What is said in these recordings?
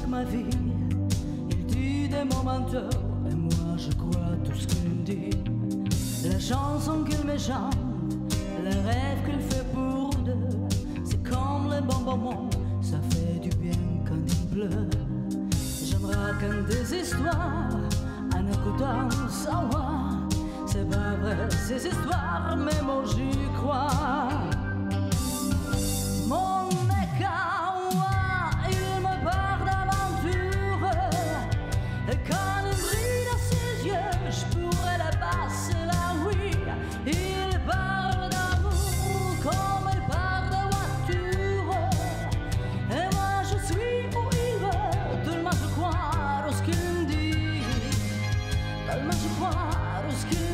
ma vie. Il dit des moments et moi je crois tout ce qu'il dit. La chanson qu'il me chante, le rêve qu'il fait pour deux, c'est comme les bons moments, ça fait du bien quand il pleut. Je me raconte des histoires en écoutant sa voix. C'est pas vrai ces histoires, mais moi j'y crois. Mon mec à moi, il me parle d'aventure, et quand il brille dans ses yeux, je pourrais la passer la oui. Il parle d'amour comme il parle de voiture, et moi je suis où il veut, tellement je crois dans ce qu'il dit, tellement je crois dans ce qu'il dit.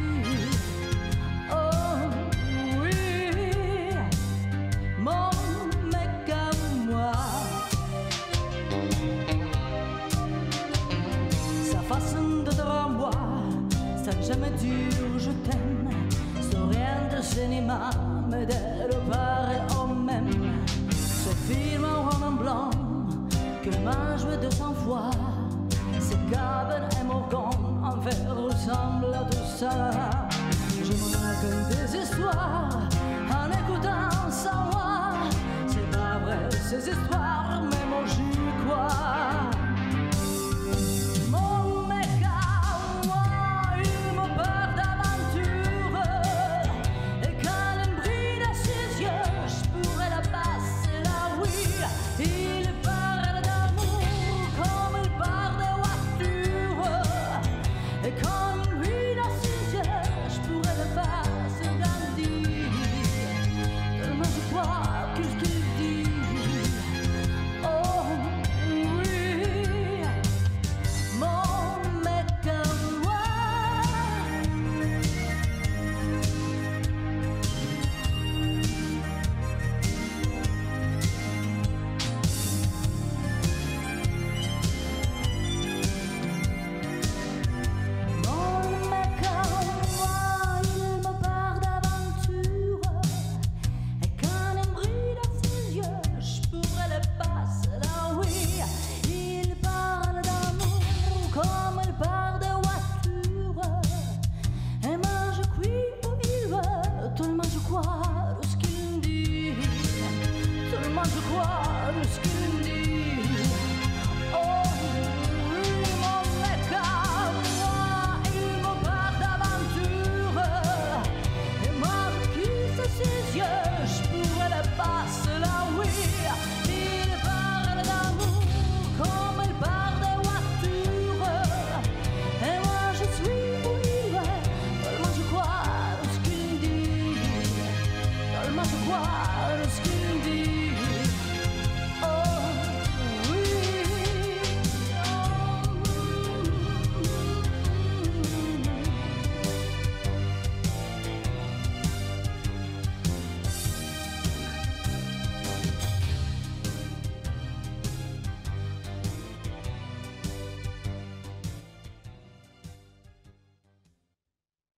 Façon de te renvoyer, sans jamais dire je t'aime, sans rien de cinéma, mais dès le pareil au même. Ce film en rond en blanc, que m'a joué 200 fois, c'est Gabin et Morgan, en verre ressemble à tout ça. Je me raconte des histoires, en écoutant sa voix. C'est pas vrai ces histoires, mais moi j'y crois.